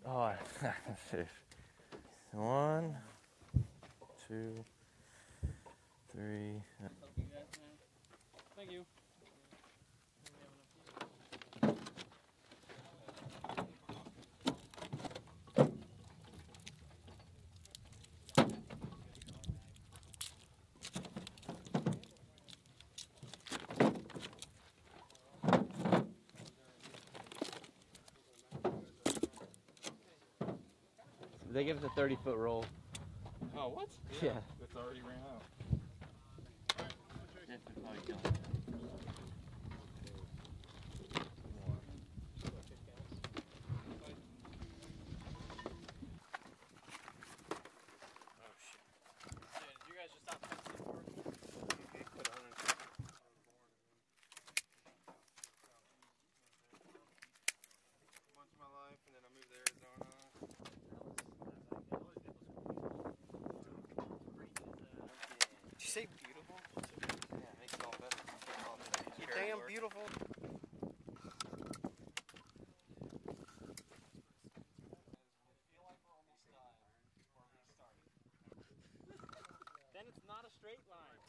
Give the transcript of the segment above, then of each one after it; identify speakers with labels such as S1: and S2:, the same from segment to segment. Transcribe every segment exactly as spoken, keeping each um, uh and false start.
S1: Oh, one, two, three.
S2: Thank you.
S1: They give us a thirty foot roll.
S2: Oh, what?
S1: Yeah.
S2: Yeah. That's already ran out.
S3: Did you say beautiful? Yeah, it makes it all better. You damn beautiful.
S2: Then it's not a straight line.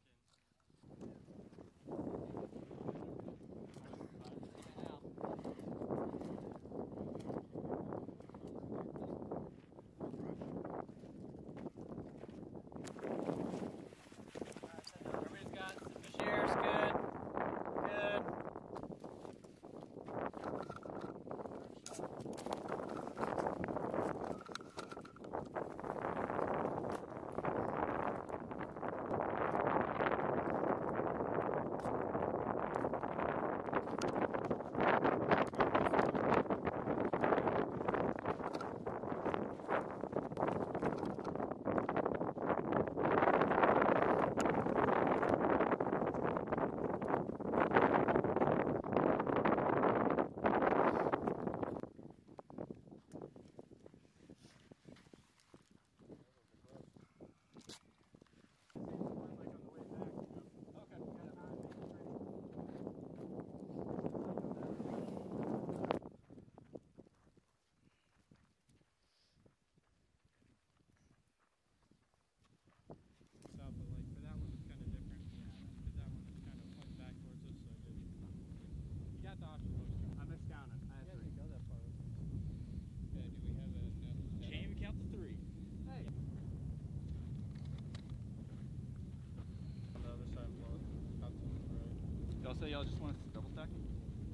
S4: So y'all just want us to double stack them?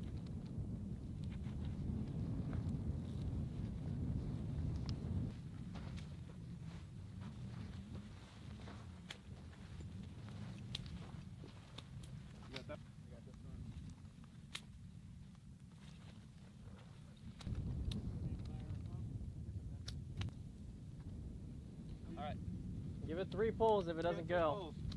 S4: You got that? I got this one.
S1: Alright. Give it three pulls if it doesn't go.